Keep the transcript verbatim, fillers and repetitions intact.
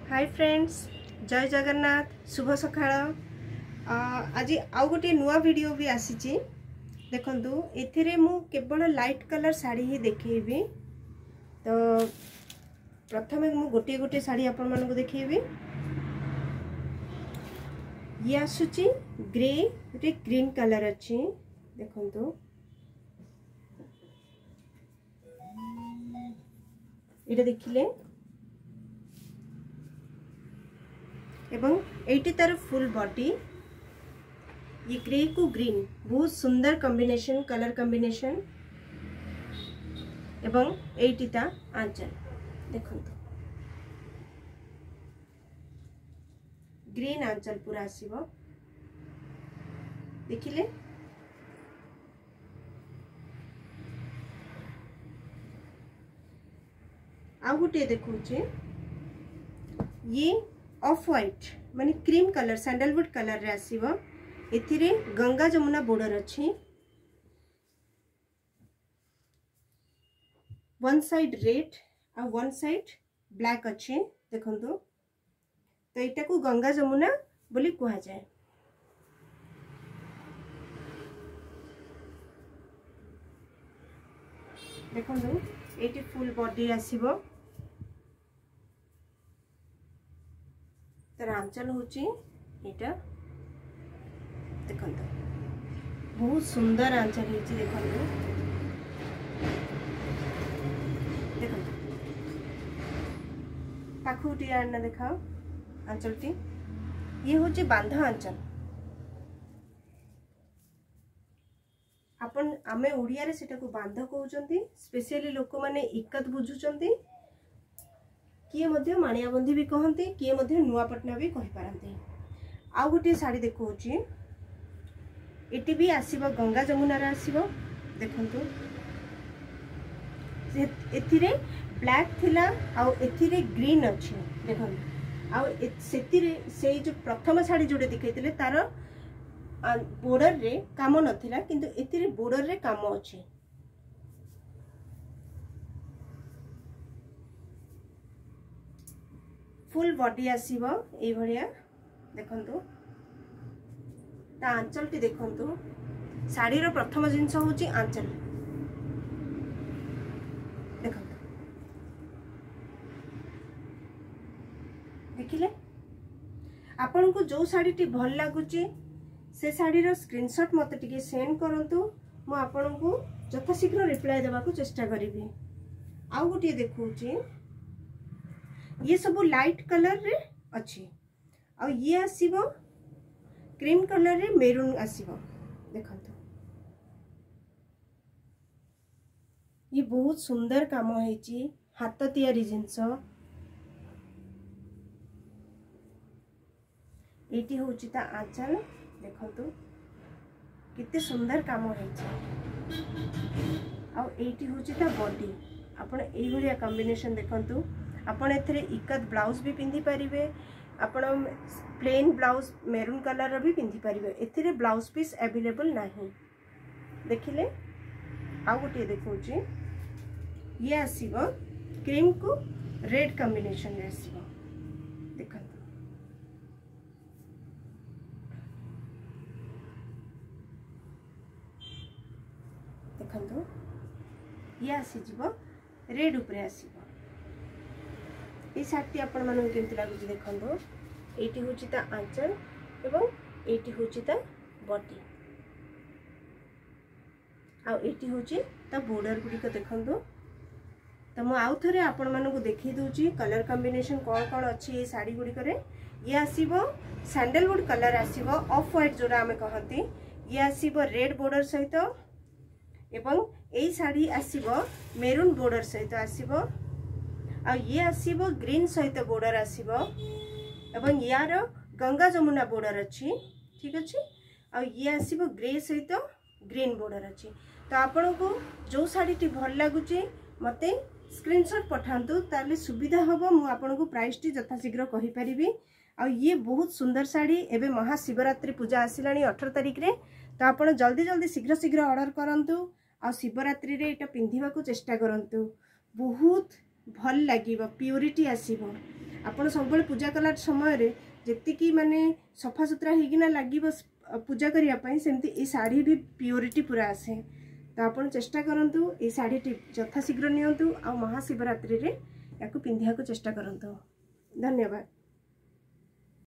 Hi friends, जय जगन्नाथ, शुभ सकाळ। आज आउ गोटे नुआ वीडियो भी आसी देखंतु। एथिरे मु केवल लाइट कलर साड़ी ही देखेबी। तो प्रथमे मु गोटे गोटे साड़ी आपण मानको देखेबी। ये आसुची ग्रे गोटे ग्रीन कलर अच्छी देखंतु। एटा देखिले एवं एटी तार फुल बॉडी। ये ग्रे को ग्रीन बहुत सुंदर कॉम्बिनेशन, कलर कॉम्बिनेशन। एवं एटी ता आंचल देखंतु, ग्रीन आंचल पूरा आसीबो देखिले। आ गुटे देखुचे, ये ऑफ व्हाइट माने क्रीम कलर, सैंडलवुड कलर रे आसीबो। एथिरे गंगा जमुना बॉर्डर अच्छी, वन साइड रेड आ वन साइड ब्लैक अच्छे देखंतु। तो एटा को गंगा जमुना बोली कहा जाए। देखंतु एटी फुल बॉडी आसीबो। तर आंचल होची एटा देखंतु, बहुत सुंदर आंचल होची देखंतु। देखंतु पाखुटी आना देखाओ आंचलटी। ये होची बांधा आंचल। आपण आमे ओडिया रे सेटा को बांध कहउचंती। स्पेशली लोक माने इकत बुझुचंती। किए मध्य माणियाबंदी भी कहते, किए मध्य नुआपटना भी कहि पारंती। आ गोटे साड़ी देखौची, एटी भी आसीबो गंगा जमुना रे आसीबो देखंतु। एथिरे ब्लैक थिला आ एथिरे ग्रीन अछि देखंतु। आ सेतिरे सेई जो प्रथम साड़ी जोडे दिखैतिले तार बॉर्डर रे काम नथिला, किंतु एथिरे बॉर्डर रे काम अछि। फुल बॉडी आसीबो ए भलिया देखंतु। ता आंचल टी देखंतु। साड़ी रो प्रथम जिंस होची आंचल देखंतु। देखिले आपन को जो साड़ी टी भल लागुची से साड़ी रो स्क्रीनशॉट मते टिके सेंड करंतु। मु आपन को जथा शीघ्र रिप्लाई देबा को चेष्टा करिवि। आ गोटे देखौची, ये सब लाइट कलर रे अच्छी। और ये आसीबो क्रीम कलर रे मेरून आसीबो देखंतु। ये बहुत सुंदर काम हेची, हाथ तैयारी जिंस। एटी होची ता आंचल देखंतु, कितने सुंदर काम हेची। और एटी होची ता बॉडी। आपण एई भलिया कॉम्बिनेशन देखंतु। आपण एथरे इकत ब्लाउज भी पिंधि परिबे, आपण प्लेन ब्लाउज मेरून कलर भी पिंधि परिबे। एथरे ब्लाउज पीस अवेलेबल नाही देखिले। आ गोटे देखौची, ये आसीबो क्रीम को रेड कॉम्बिनेशन रे आसीबो देखंतु। देखंतु ये आसी जिवो रेड ऊपर आसीबो। ये साड़ी आपण मानन केमति लागुची देखंतु। एटी होची ता आंचल एवं एटी होची ता बॉडी। आ एटी होची ता बॉर्डर गुडी को देखंतु। त मु आउ थरे आपण मानन को देखि दोची कलर कॉम्बिनेशन कोन कोन अछि ए साड़ी गुडी करे। ये आसीबो सैंडलवुड कलर आसीबो, ऑफ व्हाइट जोरा हमें कहंती। ये आसीबो रेड बॉर्डर सहित एवं ए साड़ी आसीबो मेरून बॉर्डर सहित आसीबो। आ ये आसीबो ग्रीन सहित बॉर्डर आसीबो एवं यार गंगा जमुना बॉर्डर अच्छी ठीक अच्छे। आ ये आसीबो ग्रे सहित ग्रीन बॉर्डर अच्छी। तो आपण को जो साड़ी टी भल लागुची मते स्क्रीनशॉट पठांतु, ताले सुविधा हबो। मु आपण को प्राइस टी यथा शीघ्र कहि परिबी। आ ये बहुत सुंदर साड़ी। एबे महाशिवरात्रि पूजा आसिलानी अठारह तारिख रे। तो आपण जल्दी जल्दी शीघ्र शीघ्र ऑर्डर करंतु। आ शिवरात्रि रे एटा पिंधिबा को चेष्टा करंतु। बहुत भल लागिबो, प्योरिटी आसीबो। आपण सब पूजा कला समय जी माने सफा सुतरा होना लगे पूजा करने सेमती ये शाढ़ी भी प्योरिटी पूरा आसे। तो आपण चेष्टा करंतु ये शाढ़ी यथाशीघ्र नियंतु आ महाशिवरात्रि रे याकु पिंधिया को चेष्टा करंतु। धन्यवाद।